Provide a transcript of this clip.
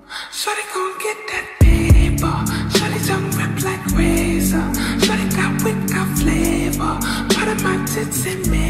Shawty gon' get that paper. Shawty tongue rip like razor. Shawty got wick, got flavor. Part of my tits and me.